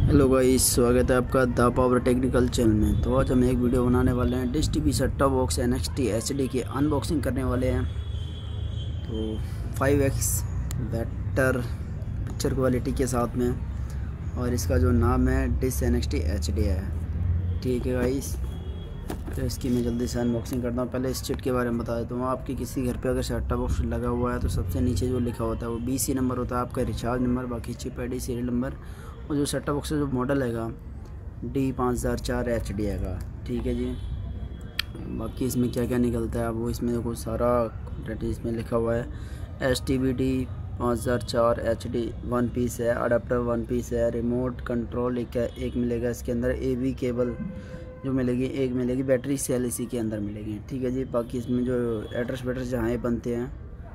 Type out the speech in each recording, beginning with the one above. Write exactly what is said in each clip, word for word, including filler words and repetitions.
Hello guys, स्वागत है आपका द पावर टेक्निकल चैनल में। तो आज हम एक वीडियो बनाने वाले हैं Dish TV set top box N X T H D की अनबॉक्सिंग करने वाले हैं। तो five X better picture quality के साथ में, और इसका जो नाम है Dish N X T H D है। ठीक है गाइस, तो इसकी मैं जल्दी से अनबॉक्सिंग करता हूँ। पहले इस चिट के बारे में बता देता हूँ। आपके किसी घर पे अगर सेट टॉप बॉक्स लगा हुआ है तो सबसे नीचे जो लिखा होता है वो बी सी नंबर होता है आपका रिचार्ज नंबर, बाकी chip I D, serial number, और जो सेट टॉप बॉक्स जो मॉडल हैगा डी पाँच हज़ार चार एच डी हैगा। ठीक है जी। बाकी इसमें क्या क्या निकलता है वो इसमें देखो सारा डेटा इसमें लिखा हुआ है। एस टी वी डी पाँच हज़ार चार एच डी वन पीस है, अडाप्टर वन पीस है, रिमोट कंट्रोल एक एक मिलेगा इसके अंदर, ए वी केबल जो मिलेगी एक मिलेगी, बैटरी सेल इसी के अंदर मिलेगी। ठीक है जी। बाकी इसमें जो एड्रेस वेड्रेस जहाँ बनते हैं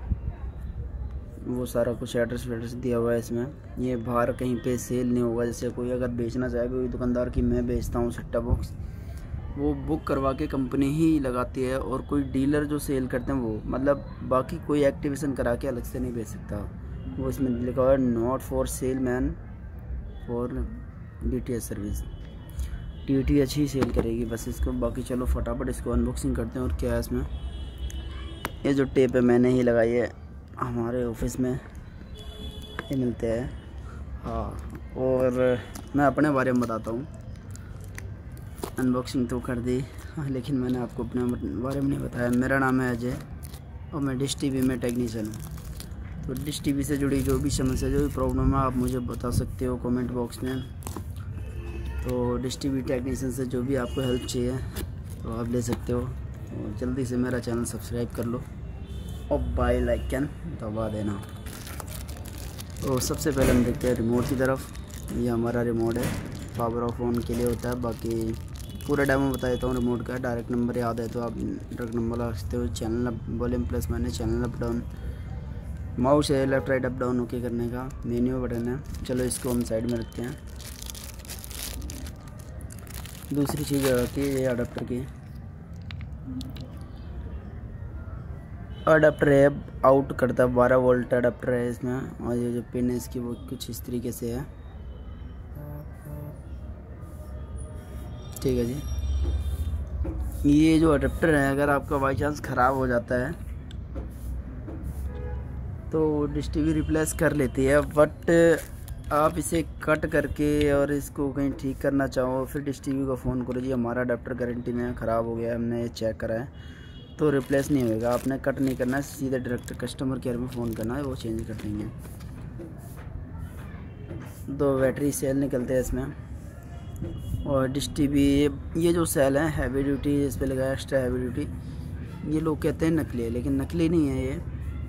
वो सारा कुछ एड्रेस वेड्रेस दिया हुआ है इसमें। ये बाहर कहीं पे सेल नहीं होगा। जैसे कोई अगर बेचना चाहे, कोई दुकानदार की मैं बेचता हूँ सेट टॉप बॉक्स, वो बुक करवा के कंपनी ही लगाती है, और कोई डीलर जो सेल करते हैं वो मतलब बाकी कोई एक्टिवेशन करा के अलग से नहीं बेच सकता। वो इसमें लिखा हुआ है not for sale man for D T H service. T T H ही सेल करेगी बस इसको। बाकी चलो फटाफट इसको अनबॉक्सिंग करते हैं। और क्या है इसमें, ये जो टेप है मैंने ही लगाई है, हमारे ऑफिस में ये मिलते हैं। हाँ, और मैं अपने बारे में बताता हूँ। अनबॉक्सिंग तो कर दी, हाँ, लेकिन मैंने आपको अपने बारे में नहीं बताया। मेरा नाम है अजय और मैं डिश टीवी में टेक्नीशियन हूँ। तो डिश टीवी से जुड़ी जो भी समस्या, जो भी प्रॉब्लम है, आप मुझे बता सकते हो कमेंट बॉक्स में। तो डिश टीवी टेक्नीशियन से जो भी आपको हेल्प चाहिए तो आप ले सकते हो। और जल्दी से मेरा चैनल सब्सक्राइब कर लो और बेल आइकन दबा देना। तो सबसे पहले हम देखते हैं रिमोट की तरफ। ये हमारा रिमोट है, पावर ऑफ ऑन के लिए होता है। बाकी पूरा डेमो बता देता हूँ रिमोट का। डायरेक्ट नंबर याद है तो आप डायरेक्ट नंबर लगा सकते हो। Channel up volume plus minus, channel up down, mouse है left right up down okay करने का, मेन्यू बटन है। चलो इसको हम साइड में रखते हैं। दूसरी चीज़ आती है ये अडाप्टर की। अडाप्टर है, आउट करता है, बारह वोल्ट अडाप्टर है इसमें। और ये जो पिन है इसकी वो कुछ इस तरीके से है। ठीक है जी। ये जो अडाप्टर है अगर आपका बाई चांस ख़राब हो जाता है तो डिश टीवी रिप्लेस कर लेती है, बट आप इसे कट करके और इसको कहीं ठीक करना चाहो फिर डिश टीवी को फ़ोन करो जी हमारा अडाप्टर गारंटी में ख़राब हो गया, हमने चेक करा है, तो रिप्लेस नहीं होएगा। आपने कट नहीं करना है, सीधे डायरेक्ट कस्टमर केयर में फ़ोन करना है, वो चेंज कर देंगे। दो बैटरी सेल निकलते हैं इसमें। और डिश टीवी ये जो सेल है हैवी ड्यूटी, इस पर लगा है एक्स्ट्रा हैवी ड्यूटी। ये लोग कहते हैं नकली है, लेकिन नकली नहीं है। ये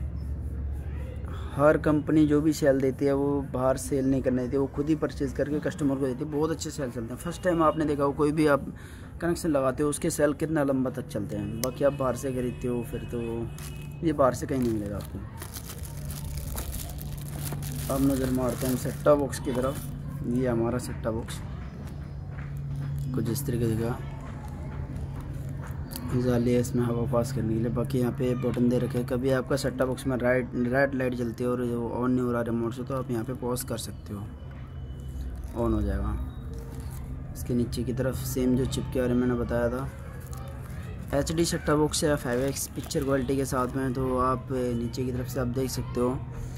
हर कंपनी जो भी सेल देती है वो बाहर सेल नहीं करने देती, वो खुद ही परचेज करके कस्टमर को देती है। बहुत अच्छे सेल चलते हैं। फर्स्ट टाइम आपने देखा हो कोई भी आप कनेक्शन लगाते हो उसके सेल कितना लंबा तक चलते हैं। बाकी आप बाहर से खरीदते हो फिर तो ये बाहर से कहीं नहीं मिलेगा आपको। अब नज़र मारते हैं सेट टॉप बॉक्स की तरफ। ये हमारा सेट टॉप बॉक्स कुछ इस तरीके का जाली है, इसमें हवा पास करने के लिए। बाकी यहाँ पे बटन दे रखे हैं। कभी आपका सेट टॉप बॉक्स में राइट रेड लाइट जलती है और जो ऑन नहीं हो रहा रिमोट से, तो आप यहाँ पे पॉज कर सकते हो, ऑन हो जाएगा। इसके नीचे की तरफ सेम जो चिप के बारे में मैंने बताया था, H D set top box है फाइव एक्स पिक्चर क्वालिटी के साथ में। तो आप नीचे की तरफ से आप देख सकते हो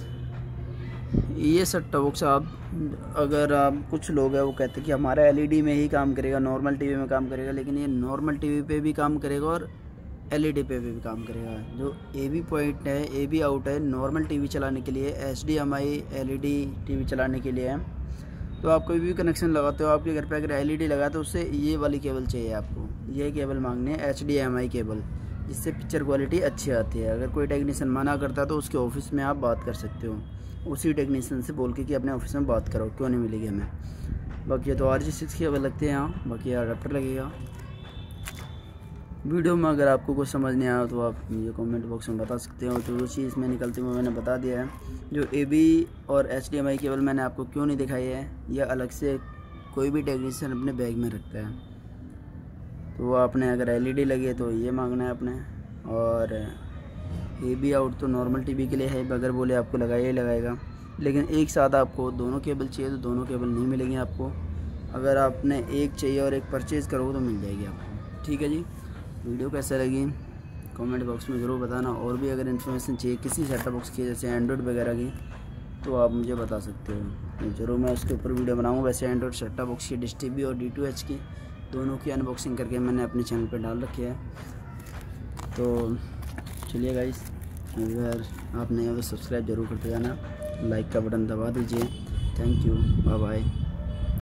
ये सेट टॉप बॉक्स। आप अगर आप कुछ लोग हैं वो कहते हैं कि हमारा एल ई डी में ही काम करेगा, नॉर्मल टीवी में काम करेगा, लेकिन ये नॉर्मल टीवी पे भी काम करेगा और एल ई डी पे भी काम करेगा। जो ए बी पॉइंट है, ए बी आउट है नॉर्मल टीवी चलाने के लिए, H D M I L E D TV चलाने के लिए है। तो आप कोई भी कनेक्शन लगाते हो, आपके घर पे अगर एल ई डी लगा तो उससे ये वाली केबल चाहिए आपको। ये केबल मांगनी है H D M I cable, जिससे पिक्चर क्वालिटी अच्छी आती है। अगर कोई टेक्नीशियन मना करता है तो उसके ऑफिस में आप बात कर सकते हो, उसी टेक्नीशियन से बोल के कि अपने ऑफिस में बात करो, क्यों नहीं मिलेगी हमें। बाकी तो आर जी सिक्स के केबल लगते हैं यहाँ। बाकी अडाप्टर लगेगा। वीडियो में अगर आपको कुछ समझ नहीं आया तो आप मुझे कमेंट बॉक्स में बता सकते हो। तो जो चीज़ में निकलती है वो मैंने बता दिया है। जो ए बी और H D M I cable मैंने आपको क्यों नहीं दिखाई है, यह अलग से कोई भी टेक्नीशियन अपने बैग में रखता है। तो आपने अगर एल ई डी लगी है तो ये मांगना है आपने, और ए बी आउट तो नॉर्मल टीवी के लिए है, बगैर बोले आपको लगाइए लगाएगा। लेकिन एक साथ आपको दोनों केबल चाहिए तो दोनों केबल नहीं मिलेंगे आपको। अगर आपने एक चाहिए और एक परचेज़ करोगे तो मिल जाएगी आपको। ठीक है जी, वीडियो कैसे लगी कमेंट बॉक्स में ज़रूर बताना। और भी अगर इन्फॉर्मेशन चाहिए किसी सेटअप बॉक्स की, जैसे एंड्रॉयड वगैरह की, तो आप मुझे बता सकते हो, ज़रूर मैं उसके ऊपर वीडियो बनाऊँगा। वैसे एंड्रॉयड सेटअप बॉक्स की डिश टीवी और डी टू एच की दोनों की अनबॉक्सिंग करके मैंने अपने चैनल पर डाल रखी है। तो चलिए गाइस, अगर आप नए हो तो सब्सक्राइब जरूर करते जाना, लाइक का बटन दबा दीजिए। Thank you, bye bye.